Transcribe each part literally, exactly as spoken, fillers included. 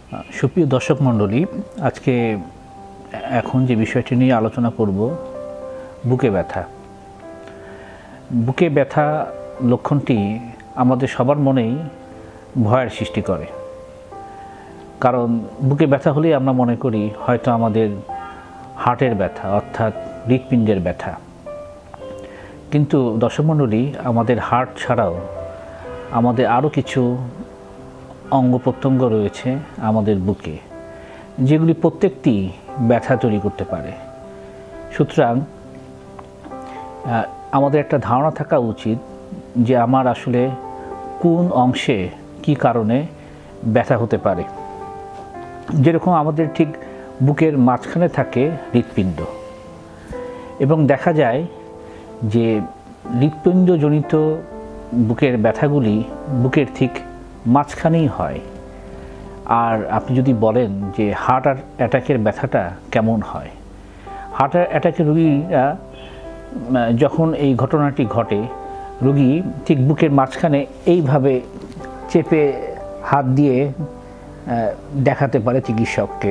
সুপ্রিয় দর্শক মণ্ডলী, আজকে এখন যে বিষয়টি নিয়ে আলোচনা করব বুকে ব্যথা। বুকে ব্যথা লক্ষণটি আমাদের সবার মনেই ভয়ের সৃষ্টি করে, কারণ বুকে ব্যথা হলেই আমরা মনে করি হয়তো আমাদের হার্টের ব্যথা অর্থাৎ হৃৎপিণ্ডের ব্যথা। কিন্তু দর্শক মণ্ডলী, আমাদের হার্ট ছাড়াও আমাদের আরও কিছু অঙ্গ প্রত্যঙ্গ রয়েছে আমাদের বুকে, যেগুলি প্রত্যেকটি ব্যথা তৈরি করতে পারে। সুতরাং আমাদের একটা ধারণা থাকা উচিত যে আমার আসলে কোন অংশে কি কারণে ব্যথা হতে পারে। যেরকম আমাদের ঠিক বুকের মাঝখানে থাকে হৃৎপিণ্ড, এবং দেখা যায় যে হৃৎপিণ্ডজনিত বুকের ব্যথাগুলি বুকের ঠিক মাঝখানেই হয়। আর আপনি যদি বলেন যে হার্ট অ্যাটাকের ব্যথাটা কেমন হয়, হার্ট অ্যাটাকের রোগীরা যখন এই ঘটনাটি ঘটে, রোগী ঠিক বুকের মাঝখানে এইভাবে চেপে হাত দিয়ে দেখাতে পারে চিকিৎসককে।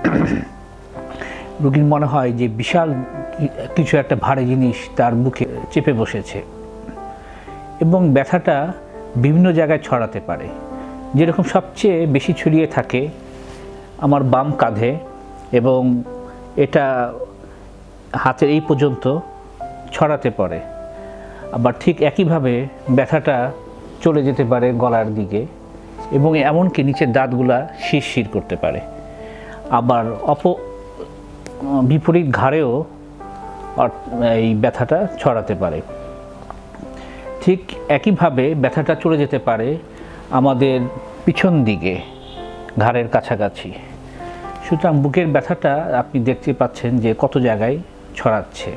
রোগীর মনে হয় যে বিশাল কিছু একটা ভারী জিনিস তার বুকে চেপে বসেছে, এবং ব্যথাটা বিভিন্ন জায়গায় ছড়াতে পারে। যেরকম সবচেয়ে বেশি ছড়িয়ে থাকে আমার বাম কাঁধে, এবং এটা হাতের এই পর্যন্ত ছড়াতে পারে। আবার ঠিক একইভাবে ব্যথাটা চলে যেতে পারে গলার দিকে, এবং এমনকি নিচের দাঁতগুলা শিরশির করতে পারে। আবার অপ বিপরীত ঘাড়েও এই ব্যথাটা ছড়াতে পারে। ঠিক একইভাবে ব্যথাটা চলে যেতে পারে আমাদের পিছন দিকে, ঘাড়ের কাছাকাছি। সুতরাং বুকের ব্যথাটা আপনি দেখতে পাচ্ছেন যে কত জায়গায় ছড়াচ্ছে।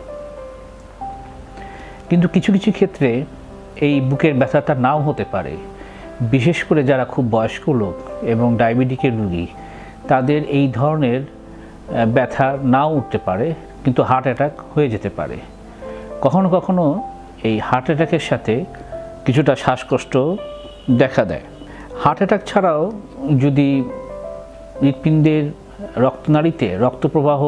কিন্তু কিছু কিছু ক্ষেত্রে এই বুকের ব্যথাটা নাও হতে পারে। বিশেষ করে যারা খুব বয়স্ক লোক এবং ডায়াবেটিকের রোগী, তাদের এই ধরনের ব্যথা নাও উঠতে পারে, কিন্তু হার্ট অ্যাটাক হয়ে যেতে পারে। কখনো কখনো এই হার্ট অ্যাটাকের সাথে কিছুটা শ্বাসকষ্ট দেখা দেয়। হার্ট অ্যাটাক ছাড়াও যদি হৃৎপিণ্ডের রক্তনালীতে রক্ত প্রবাহ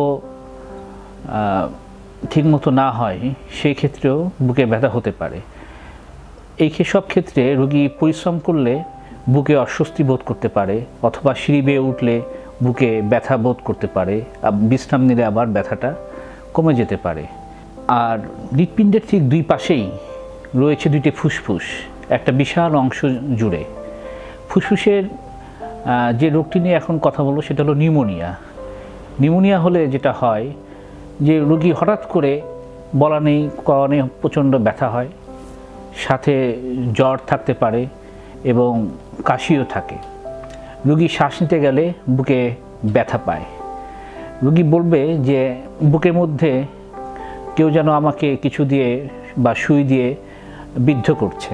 ঠিকমতো না হয়, সেই ক্ষেত্রেও বুকে ব্যথা হতে পারে। এই সব ক্ষেত্রে রোগী পরিশ্রম করলে বুকে অস্বস্তি বোধ করতে পারে, অথবা সিঁড়ি বেয়ে উঠলে বুকে ব্যথা বোধ করতে পারে। বিশ্রাম নিলে আবার ব্যথাটা কমে যেতে পারে। আর হৃৎপিণ্ডের ঠিক দুই পাশেই রয়েছে দুইটি ফুসফুস, একটা বিশাল অংশ জুড়ে। ফুসফুসের যে রোগটি নিয়ে এখন কথা বলবো সেটা হলো নিউমোনিয়া। নিউমোনিয়া হলে যেটা হয় যে রোগী হঠাৎ করে বলা নেই কারণে প্রচণ্ড ব্যথা হয়, সাথে জ্বর থাকতে পারে এবং কাশিও থাকে। রোগী শ্বাস নিতে গেলে বুকে ব্যথা পায়। রোগী বলবে যে বুকের মধ্যে কেউ যেন আমাকে কিছু দিয়ে বা সুই দিয়ে বিদ্ধ করছে।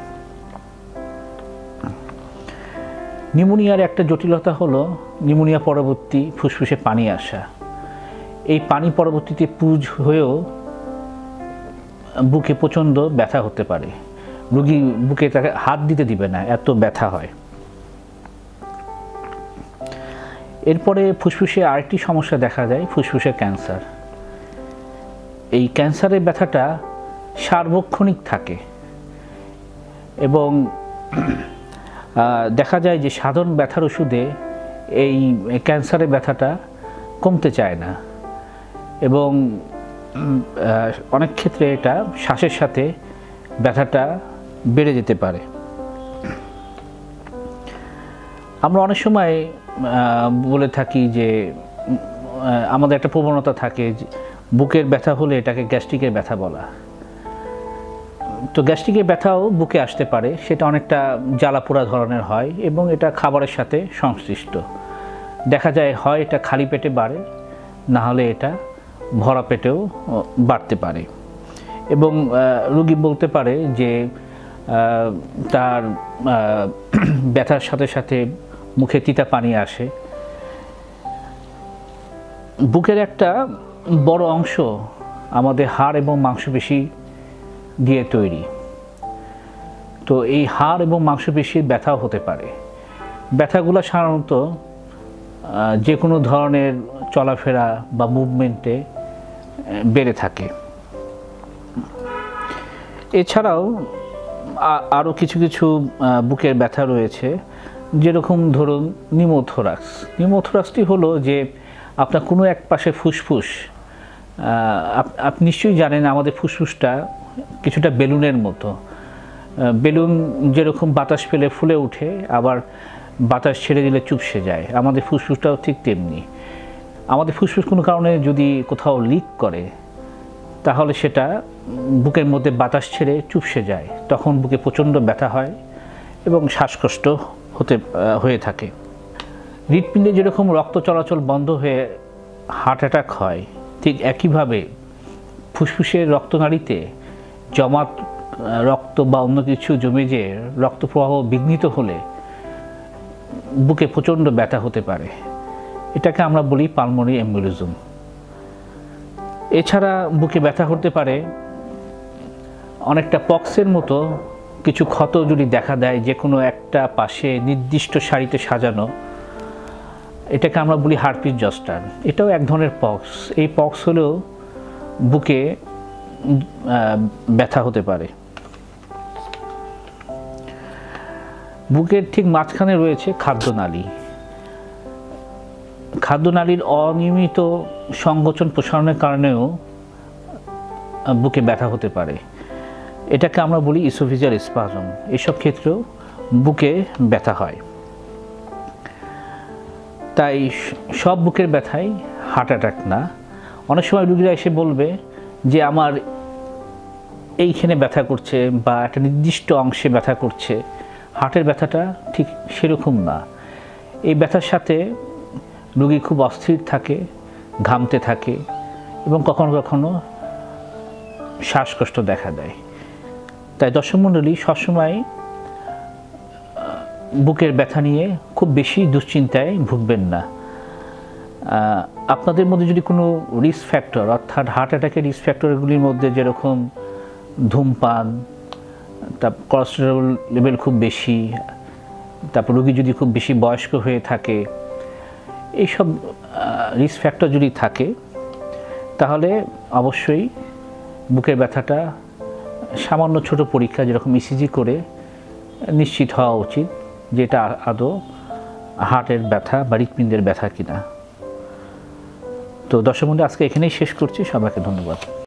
নিউমোনিয়ার একটা জটিলতা হলো নিউমোনিয়া পরবর্তী ফুসফুসে পানি আসা। এই পানি পরবর্তীতে পুজ হয়েও বুকে প্রচণ্ড ব্যথা হতে পারে। রোগী বুকে তাকে হাত দিতে দিবে না, এত ব্যথা হয়। এরপরে ফুসফুসে আরেকটি সমস্যা দেখা যায়, ফুসফুসে ক্যান্সার। এই ক্যান্সারের ব্যথাটা সার্বক্ষণিক থাকে, এবং দেখা যায় যে সাধারণ ব্যথার ওষুধে এই ক্যান্সারের ব্যথাটা কমতে চায় না, এবং অনেক ক্ষেত্রে এটা শ্বাসের সাথে ব্যথাটা বেড়ে যেতে পারে। আমরা অনেক সময় বলে থাকি যে আমাদের একটা প্রবণতা থাকে যে বুকের ব্যথা হলে এটাকে গ্যাস্ট্রিকের ব্যথা বলা। তো গ্যাস্ট্রিকের ব্যথাও বুকে আসতে পারে, সেটা অনেকটা জ্বালাপোড়া ধরনের হয়, এবং এটা খাবারের সাথে সংশ্লিষ্ট। দেখা যায় হয় এটা খালি পেটে বাড়ে, না হলে এটা ভরা পেটেও বাড়তে পারে। এবং রোগী বলতে পারে যে তার ব্যথার সাথে সাথে মুখে তিতা পানি আসে। বুকের একটা বড় অংশ আমাদের হাড় এবং মাংসপেশি দিয়ে তৈরি। তো এই হাড় এবং মাংসপেশির ব্যথাও হতে পারে। ব্যথাগুলো সাধারণত যে কোনো ধরনের চলাফেরা বা মুভমেন্টে বেড়ে থাকে। এছাড়াও আরও কিছু কিছু বুকের ব্যথা রয়েছে, যেরকম ধরুন নিউমোথোরাক্স। নিউমোথোরাক্সটি হলো যে আপনার কোনো এক পাশে ফুসফুস, আপনি নিশ্চয়ই জানেন আমাদের ফুসফুসটা কিছুটা বেলুনের মতো। বেলুন যেরকম বাতাস পেলে ফুলে ওঠে, আবার বাতাস ছেড়ে দিলে চুপসে যায়, আমাদের ফুসফুসটাও ঠিক তেমনি। আমাদের ফুসফুস কোনো কারণে যদি কোথাও লিক করে, তাহলে সেটা বুকের মধ্যে বাতাস ছেড়ে চুপসে যায়, তখন বুকে প্রচণ্ড ব্যথা হয় এবং শ্বাসকষ্ট হতে হয়ে থাকে। হৃৎপিণ্ডে যেরকম রক্ত চলাচল বন্ধ হয়ে হার্ট অ্যাটাক হয়, ঠিক একইভাবে ফুসফুসের রক্তনালীতে জমা রক্ত বা অন্য কিছু জমে যে রক্ত প্রবাহ বিঘ্নিত হলে বুকে প্রচণ্ড ব্যথা হতে পারে। এটাকে আমরা বলি পালমোনারি এম্বোলিজম। এছাড়া বুকে ব্যথা হতে পারে অনেকটা পক্সের মতো কিছু ক্ষত যদি দেখা দেয় যে কোনো একটা পাশে নির্দিষ্ট সারিতে সাজানো, এটাকে আমরা বলি হার্পিস জস্টার। এটাও এক ধরনের পক্স। এই পক্স হলেও বুকে ব্যথা হতে পারে। বুকের ঠিক মাঝখানে রয়েছে খাদ্যনালী। খাদ্যনালীর অনিয়মিত সংকোচন প্রসারণের কারণেও বুকে ব্যথা হতে পারে। এটাকে আমরা বলি ইসোফেজিয়াল স্পাজম। এসব ক্ষেত্রেও বুকে ব্যথা হয়। তাই সব বুকের ব্যথাই হার্ট অ্যাটাক না। অনেক সময় রোগীরা এসে বলবে যে আমার এইখানে ব্যথা করছে বা একটা নির্দিষ্ট অংশে ব্যথা করছে। হার্টের ব্যথাটা ঠিক সেরকম না। এই ব্যথার সাথে রোগী খুব অস্থির থাকে, ঘামতে থাকে এবং কখনো কখনো শ্বাসকষ্ট দেখা দেয়। তাই দর্শক মণ্ডলী, সবসময় বুকের ব্যথা নিয়ে খুব বেশি দুশ্চিন্তায় ভুগবেন না। আপনাদের মধ্যে যদি কোনো রিস্ক ফ্যাক্টর, অর্থাৎ হার্ট অ্যাটাকের রিস্ক ফ্যাক্টরগুলির মধ্যে যেরকম ধূমপান, তারপর কোলেস্টেরল লেভেল খুব বেশি, তারপর রোগী যদি খুব বেশি বয়স্ক হয়ে থাকে, এইসব রিস্ক ফ্যাক্টর যদি থাকে, তাহলে অবশ্যই বুকের ব্যথাটা সামান্য ছোট পরীক্ষা যেরকম ইসিজি করে নিশ্চিত হওয়া উচিত যে এটা আদৌ হার্টের ব্যথা বা হৃৎপিণ্ডের ব্যথা কিনা। তো দর্শক বন্ধু, আজকে এখানেই শেষ করছি। সবাইকে ধন্যবাদ।